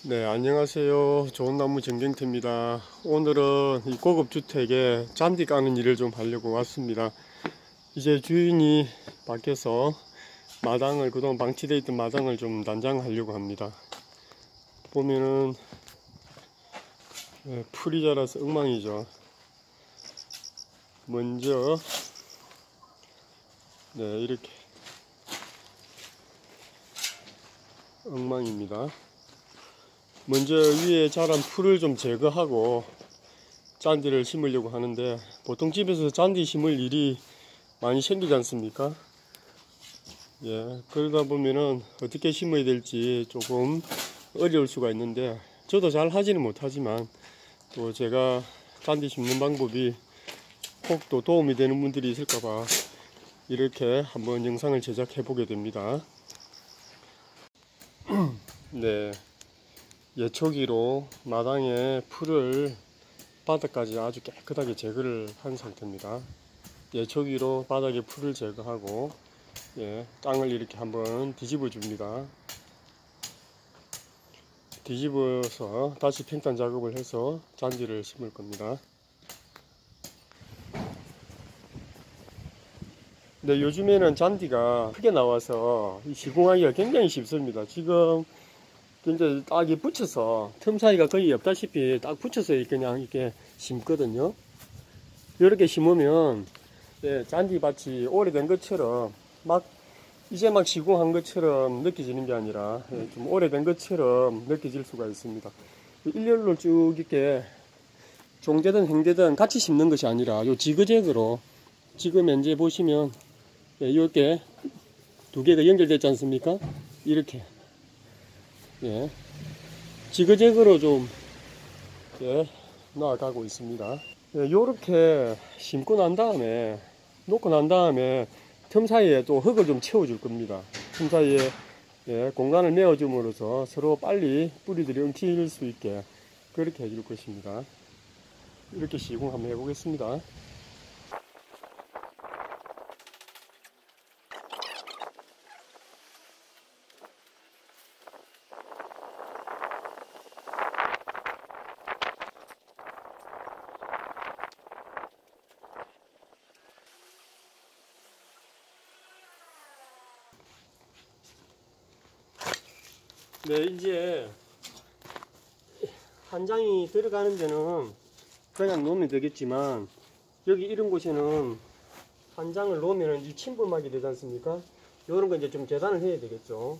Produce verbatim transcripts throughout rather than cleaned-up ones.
네, 안녕하세요. 좋은나무 정경태입니다. 오늘은 이 고급주택에 잔디 까는 일을 좀 하려고 왔습니다. 이제 주인이 밖에서 마당을, 그동안 방치되어 있던 마당을 좀 단장하려고 합니다. 보면은 네, 풀이 자라서 엉망이죠. 먼저 네, 이렇게 엉망입니다. 먼저 위에 자란 풀을 좀 제거하고 잔디를 심으려고 하는데, 보통 집에서 잔디 심을 일이 많이 생기지 않습니까? 예, 그러다 보면은 어떻게 심어야 될지 조금 어려울 수가 있는데, 저도 잘 하지는 못하지만 또 제가 잔디 심는 방법이 혹 또 도움이 되는 분들이 있을까봐 이렇게 한번 영상을 제작해 보게 됩니다. 네, 예초기로 마당에 풀을 바닥까지 아주 깨끗하게 제거를 한 상태입니다. 예초기로 바닥에 풀을 제거하고, 예, 땅을 이렇게 한번 뒤집어 줍니다. 뒤집어서 다시 평탄 작업을 해서 잔디를 심을 겁니다. 근데 요즘에는 잔디가 크게 나와서 시공하기가 굉장히 쉽습니다. 지금 이제 딱이 붙여서 틈 사이가 거의 없다시피 딱 붙여서 그냥 이렇게 심거든요. 이렇게 심으면, 예, 잔디밭이 오래된 것처럼 막 이제 막 시공한 것처럼 느껴지는 게 아니라, 예, 좀 오래된 것처럼 느껴질 수가 있습니다. 일렬로 쭉 이렇게 종대든 행대든 같이 심는 것이 아니라 요 지그재그로, 지금 현재 보시면, 예, 이렇게 두 개가 연결되지 않습니까? 이렇게, 예, 지그재그로 좀, 예, 나아가고 있습니다. 예, 요렇게 심고 난 다음에, 놓고 난 다음에 틈 사이에 또 흙을 좀 채워줄 겁니다. 틈 사이에, 예, 공간을 메워줌으로써 서로 빨리 뿌리들이 엉킬 수 있게 그렇게 해줄 것입니다. 이렇게 시공 한번 해보겠습니다. 네, 이제 한 장이 들어가는 데는 그냥 놓으면 되겠지만, 여기 이런 곳에는 한 장을 놓으면 이 침범하게 되지 않습니까? 이런 거 이제 좀 재단을 해야 되겠죠.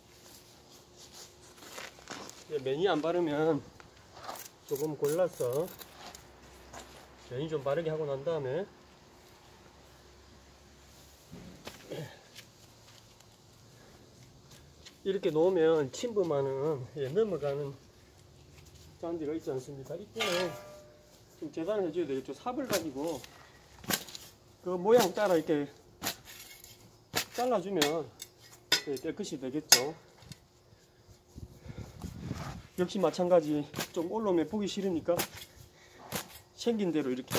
매니 안 바르면 조금 골라서 매니 좀 바르게 하고 난 다음에, 이렇게 놓으면 침범하는, 예, 넘어가는 잔디가 있지 않습니까? 이때는 좀 재단을 해줘야 되겠죠. 삽을 가지고 그 모양 따라 이렇게 잘라주면, 예, 깨끗이 되겠죠. 역시 마찬가지, 좀 올라오면 보기 싫으니까 생긴 대로 이렇게,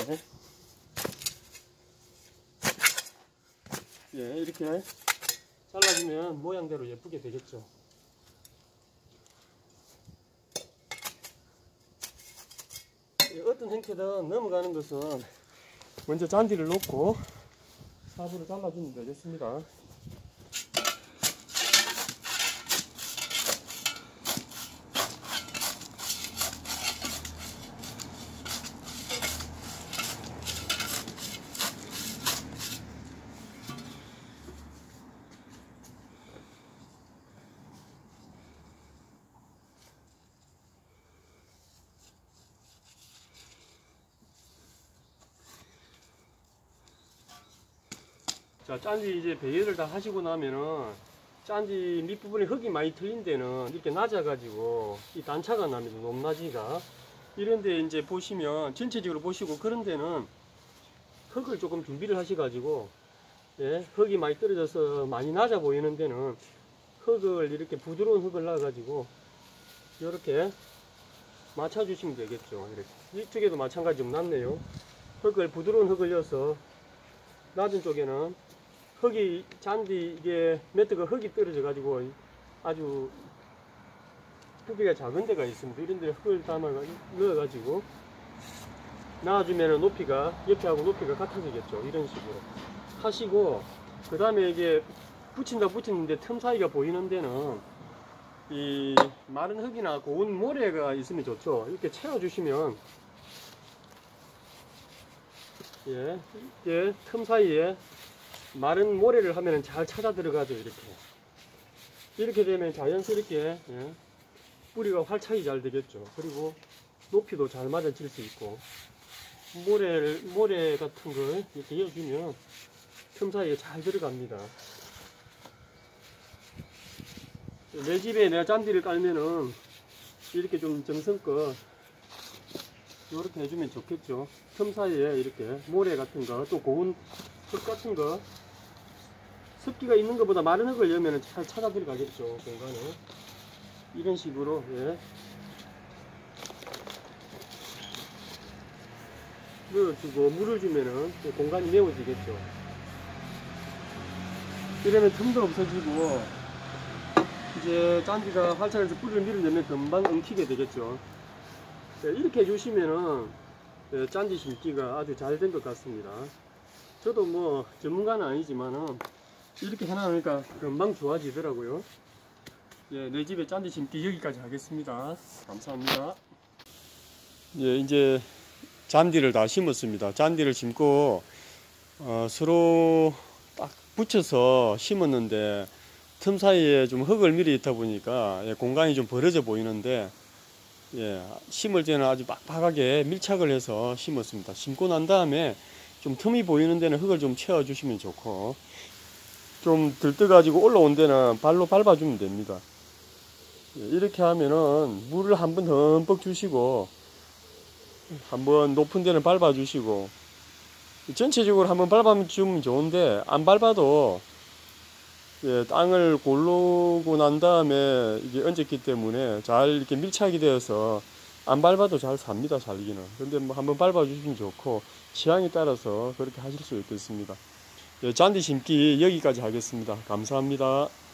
예, 이렇게 잘라주면 모양대로 예쁘게 되겠죠. 예, 어떤 형태든 넘어가는 것은 먼저 잔디를 놓고 삽으로 잘라주면 되겠습니다. 자, 잔디 이제 배열을 다 하시고 나면은, 잔디 밑부분에 흙이 많이 털린 데는 이렇게 낮아가지고 이 단차가 납니다. 높낮이가. 이런데 이제 보시면, 전체적으로 보시고 그런 데는 흙을 조금 준비를 하셔가지고, 예, 흙이 많이 떨어져서 많이 낮아 보이는 데는 흙을 이렇게 부드러운 흙을 놔가지고 이렇게 맞춰주시면 되겠죠. 이렇게. 이쪽에도 마찬가지 좀 낮네요. 흙을, 부드러운 흙을 넣어서 낮은 쪽에는 흙이, 잔디, 이게 매트가 흙이 떨어져 가지고 아주 크기가 작은 데가 있습니다. 이런 데 흙을 담아 넣어가지고 놔주면 높이가 옆에하고 높이가 같아지겠죠. 이런 식으로 하시고, 그 다음에 이게 붙인다 붙이는데 틈 사이가 보이는 데는 이 마른 흙이나 고운 모래가 있으면 좋죠. 이렇게 채워주시면 예, 예, 틈 사이에 마른 모래를 하면 잘 찾아 들어가죠. 이렇게 이렇게 되면 자연스럽게 예, 뿌리가 활착이 잘 되겠죠. 그리고 높이도 잘 맞아질 수 있고, 모래를, 모래 같은 걸 이렇게 이어주면 틈 사이에 잘 들어갑니다. 내 집에 내가 잔디를 깔면은 이렇게 좀 정성껏 이렇게 해주면 좋겠죠. 틈 사이에 이렇게 모래 같은 거, 또 고운 흙 같은 거, 습기가 있는 것보다 마른 흙을 넣으면 잘 찾아 들어가겠죠, 공간에. 이런 식으로, 예. 넣어주고, 물을 주면은 공간이 메워지겠죠. 이러면 틈도 없어지고, 이제 잔디가 활착해서 뿌리를 밀어내면 금방 엉키게 되겠죠. 예, 이렇게 해주시면은, 예, 잔디 심기가 아주 잘 된 것 같습니다. 저도 뭐, 전문가는 아니지만은, 이렇게 해놓으니까 금방 좋아지더라고요. 예, 내 집에 잔디 심기 여기까지 하겠습니다. 감사합니다. 예, 이제 잔디를 다 심었습니다. 잔디를 심고 어, 서로 딱 붙여서 심었는데 틈 사이에 좀 흙을 미리 있다 보니까 예, 공간이 좀 벌어져 보이는데 예, 심을 때는 아주 빡빡하게 밀착을 해서 심었습니다. 심고 난 다음에 좀 틈이 보이는 데는 흙을 좀 채워 주시면 좋고, 좀 들떠가지고 올라온 데는 발로 밟아주면 됩니다. 이렇게 하면은 물을 한번 흠뻑 주시고, 한번 높은 데는 밟아주시고, 전체적으로 한번 밟아주면 좋은데, 안 밟아도 예, 땅을 고르고 난 다음에 이게 얹었기 때문에 잘 이렇게 밀착이 되어서 안 밟아도 잘 삽니다, 살기는. 근데 뭐 한번 밟아주시면 좋고, 취향에 따라서 그렇게 하실 수 있겠습니다. 예, 잔디 심기 여기까지 하겠습니다. 감사합니다.